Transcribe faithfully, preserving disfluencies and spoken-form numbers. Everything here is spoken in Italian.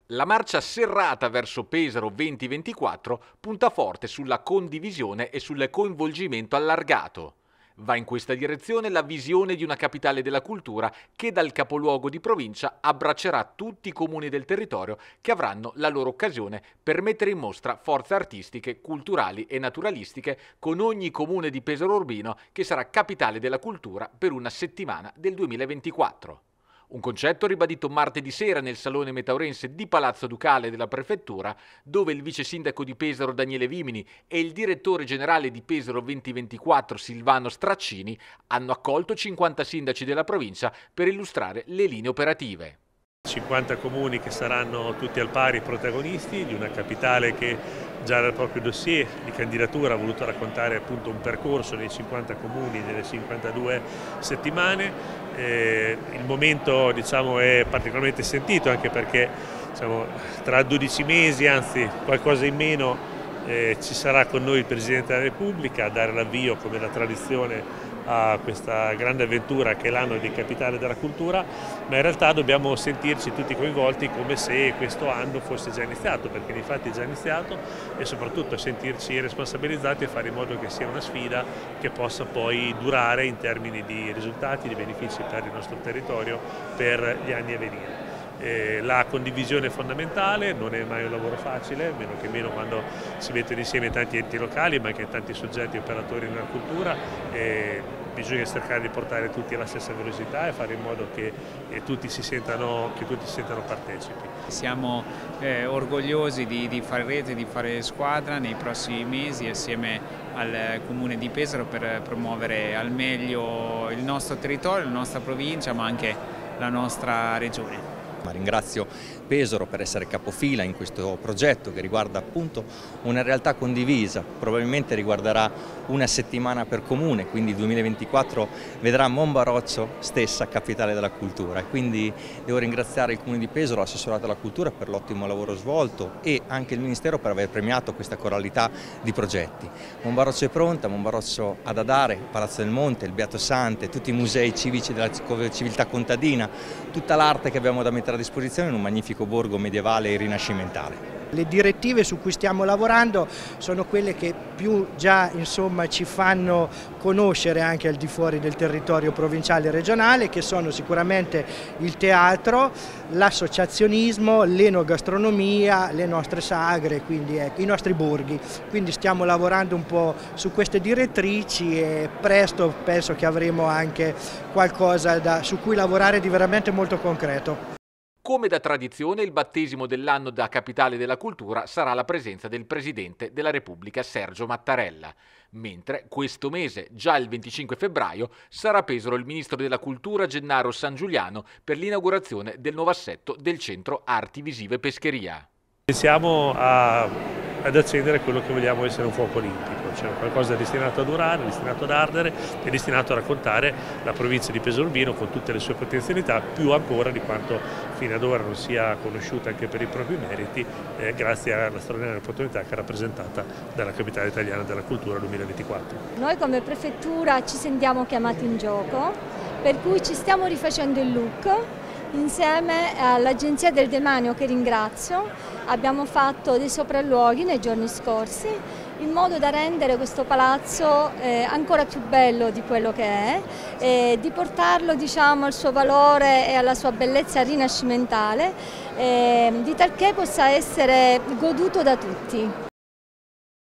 La marcia serrata verso Pesaro duemilaventiquattro punta forte sulla condivisione e sul coinvolgimento allargato. Va in questa direzione la visione di una capitale della cultura che dal capoluogo di provincia abbraccerà tutti i comuni del territorio che avranno la loro occasione per mettere in mostra forze artistiche, culturali e naturalistiche con ogni comune di Pesaro Urbino che sarà capitale della cultura per una settimana del duemilaventiquattro. Un concetto ribadito martedì sera nel Salone Metaurense di Palazzo Ducale della Prefettura, dove il vice sindaco di Pesaro Daniele Vimini e il direttore generale di Pesaro duemilaventiquattro Silvano Straccini hanno accolto cinquanta sindaci della provincia per illustrare le linee operative. cinquanta comuni che saranno tutti al pari protagonisti di una capitale che già dal proprio dossier di candidatura ha voluto raccontare appunto un percorso nei cinquanta comuni nelle cinquantadue settimane. Eh, il momento diciamo, è particolarmente sentito anche perché diciamo, tra dodici mesi, anzi qualcosa in meno, eh, ci sarà con noi il Presidente della Repubblica a dare l'avvio come da tradizione a questa grande avventura che è l'anno di Capitale della Cultura, ma in realtà dobbiamo sentirci tutti coinvolti come se questo anno fosse già iniziato, perché infatti è già iniziato, e soprattutto sentirci responsabilizzati e fare in modo che sia una sfida che possa poi durare in termini di risultati, di benefici per il nostro territorio per gli anni a venire. Eh, la condivisione è fondamentale, non è mai un lavoro facile, meno che meno quando si mettono insieme tanti enti locali ma anche tanti soggetti operatori nella cultura. Eh, bisogna cercare di portare tutti alla stessa velocità e fare in modo che, eh, tutti, si sentano, che tutti si sentano partecipi. Siamo eh, orgogliosi di, di fare rete, di fare squadra nei prossimi mesi assieme al Comune di Pesaro per promuovere al meglio il nostro territorio, la nostra provincia ma anche la nostra regione. Ringrazio Pesaro per essere capofila in questo progetto che riguarda appunto una realtà condivisa, probabilmente riguarderà una settimana per comune, quindi il duemilaventiquattro vedrà Monbaroccio stessa capitale della cultura. Quindi devo ringraziare il Comune di Pesaro, l'assessorato alla cultura per l'ottimo lavoro svolto e anche il Ministero per aver premiato questa coralità di progetti. Monbaroccio è pronta, Monbaroccio ha da dare, Palazzo del Monte, il Beato Sante, tutti i musei civici della civiltà contadina, tutta l'arte che abbiamo da mettere a disposizione in un magnifico borgo medievale e rinascimentale. Le direttive su cui stiamo lavorando sono quelle che più già insomma, ci fanno conoscere anche al di fuori del territorio provinciale e regionale, che sono sicuramente il teatro, l'associazionismo, l'enogastronomia, le nostre sagre, quindi ecco, i nostri borghi. Quindi stiamo lavorando un po' su queste direttrici e presto penso che avremo anche qualcosa da, su cui lavorare di veramente molto concreto. Come da tradizione, il battesimo dell'anno da Capitale della Cultura sarà la presenza del Presidente della Repubblica Sergio Mattarella, mentre questo mese, già il venticinque febbraio, sarà a Pesaro il Ministro della Cultura Gennaro Sangiuliano per l'inaugurazione del nuovo assetto del Centro Arti Visive Pescheria. Pensiamo a, ad accendere quello che vogliamo essere un fuoco olimpico, cioè qualcosa destinato a durare, destinato ad ardere e destinato a raccontare la provincia di Pesaro Urbino con tutte le sue potenzialità, più ancora di quanto fino ad ora non sia conosciuta anche per i propri meriti, eh, grazie alla straordinaria opportunità che è rappresentata dalla Capitale Italiana della Cultura duemilaventiquattro. Noi come Prefettura ci sentiamo chiamati in gioco, per cui ci stiamo rifacendo il look. Insieme all'Agenzia del Demanio, che ringrazio, abbiamo fatto dei sopralluoghi nei giorni scorsi in modo da rendere questo palazzo eh, ancora più bello di quello che è e di portarlo diciamo, al suo valore e alla sua bellezza rinascimentale, eh, di tal che possa essere goduto da tutti.